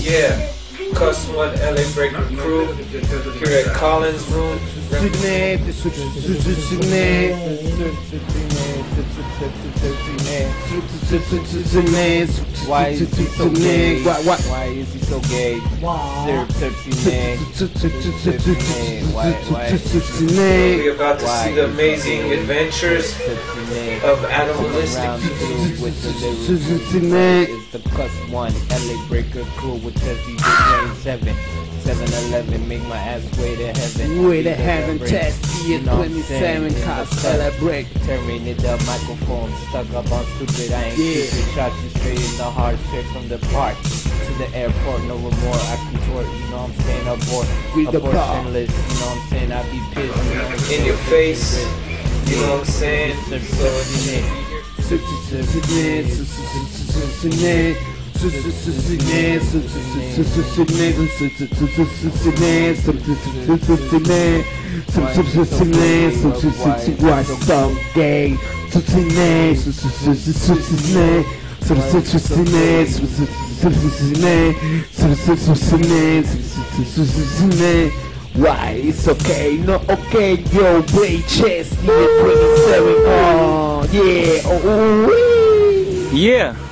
Yeah, Cuss One LA Breaker crew here at Collins Room. Why is he so gay? Why is he so gay? We're about to see the amazing adventures of animalistic people. It's the Cuss One LA Breaker crew with Tessie 7-11, make my ass way to heaven. Way to heaven, Tessie at 27, Cuss celebrate. Tearing it up, microphone stuck up on stupid. I ain't stupid. Shot you straight in the heart, straight from the park to the airport, no remorse. I contort, you know I'm saying, abortionless, you know what I'm saying, I be pissed, you know what I'm saying, in your face, you know what I'm saying. Why? It's okay, no okay, yo, play chess, 27, oh, yeah, oh, yeah.